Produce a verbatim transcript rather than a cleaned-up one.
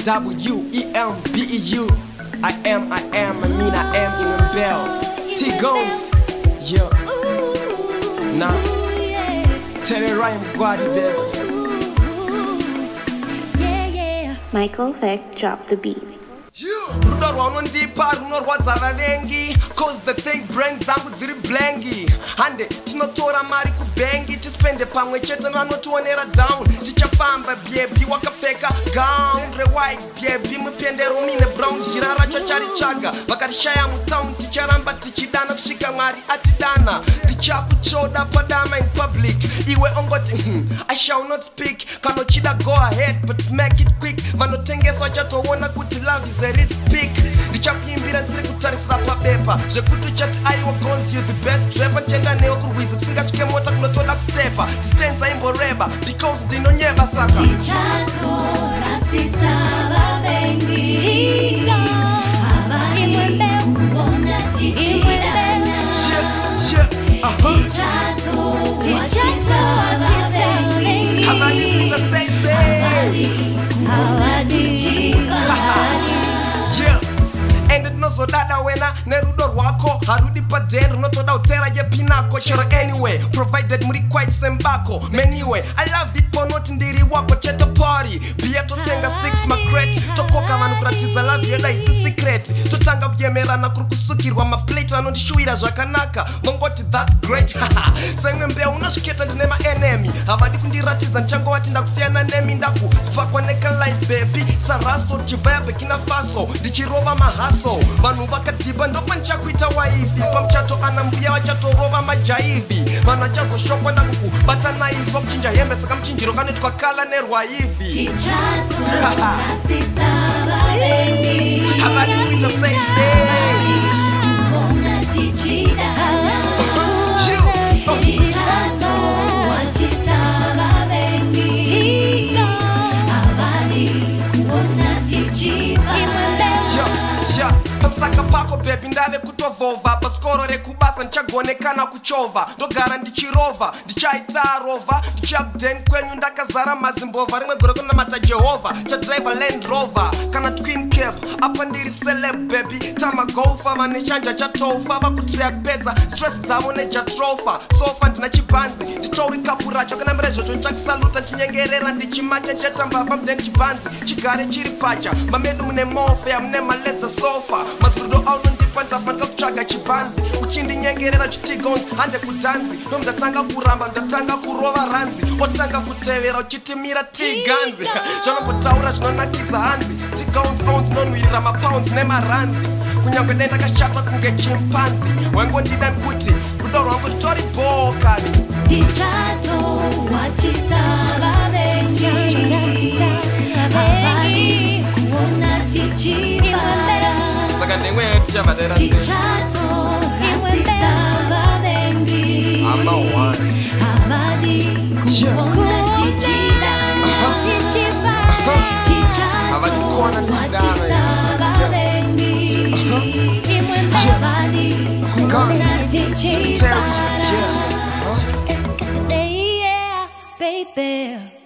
W E M B E U. I am, I am, I mean I am in Bell. T-Gones, yeah. Nah. Terry Ryan Guadi, baby. Michael Vick dropped the beat. Rudorwa unondipa runorwadza vavengi cause the thing brain dzangu dziri blangi hande tinotora mari kubengi tispende pamwe chete vanotionera down tichafamba byebi wakapfeka gown rewhite byebi mupendero mine brown jira racho charichaga vakarishaya mutown ticharamba tichidana kusvika mwari atidana tichakuchoda padama in public iwe ongoti hmm, I shall not speak kanochida go ahead but make it quick vanotengeswa chatoona kuti love is a rich pick ndichakuimbira ndisiri kutarisira papepa zvekuti uchati aiwa Gonz you the best rapper tenda newe kurwizi kusingasvike mota kunotoda kustepa distenza imboreba because ndinonyeba saka tichatorasisa vavengi imwembe kuona tichidana tichatorasisa vavengi havadikuita seise havadichivani nozodada wena nerudo rwako harudi padeni runotoda utera yepinako chero anyway provided muri quite sembako meniwe I love it ponoti ndiri wako chete party bia totenga six macrate tokoka vanhu kuratidza love yeda isi secret totanga kuyemerana kuri kusukirwa maplate vanondishuwira zvakanaka vongoti that's great semwe mbeu unozviketa ndine maenemy havadi kundiratidza ndichangovati ndakusiyana nemi ndakuspakwa nekalife baby saraso chivaya Burkina Faso ndichirova mahaso vanhu vakadhiba ndopanichakuita waifi pamuchato ana mbuya vachatorova majaivhi vanhu vachazoshokwa ndakukubata naiswa kuchinja hembe saka muchinjiro kanoitwa kala nerwaivi havadi kuita seise Saka pako baby ndave kutovova paskoro rekubasa ndichagonekana kuchovha ndogara ndichirova ndichaita rova ndichakuden kwenyu ndakazara mazimbova rimwe gore kunamata Jehovah chadriver Land Rover kana twin cap apa ndiri celeb baby tamagofa vanechanja chatofa vakutriya kupedza stress dzavo nejatrofa sofa ndina chibanzi nditori kapu racho kana mirezvoto ndichakusaluta ndichinyengerera ndichimacha chetambava mudeni chibanzi chigare chiri pacha mamedu mune mofa mune maletha sofa mazvurudo aunondipa ndafanika kutsvaga chibanzi uchindinyengerera chitigonzi hande kudhanzi nomudatanga kuramba ndatanga kurova ranzi otanga kutevera uchitimira tiganzi zvanombotaura zvinonakidza hanzi tigonzi nonwirira mapounds nemaranzi kunyange denda kashata kunge chimpanzi wengondida nkuti rudo rwangu ritori bhokani tichato wachisa vavengi havadi kuona tichivara saka nemwe tichavadera sei tichatorasisa vavengi havadi kuona tichidana tichatorasisa vavengi imwembe havadi kuona tichivara. Yeah, baby.